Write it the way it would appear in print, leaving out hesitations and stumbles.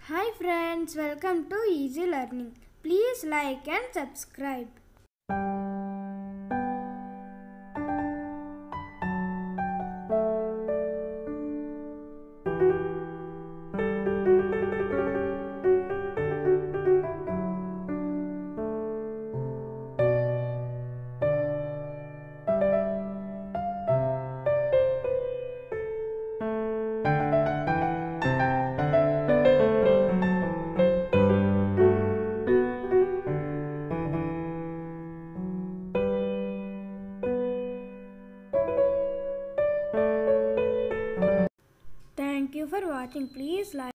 Hi friends, welcome to Easy Learning. Please like and subscribe. Thank you for watching. Please like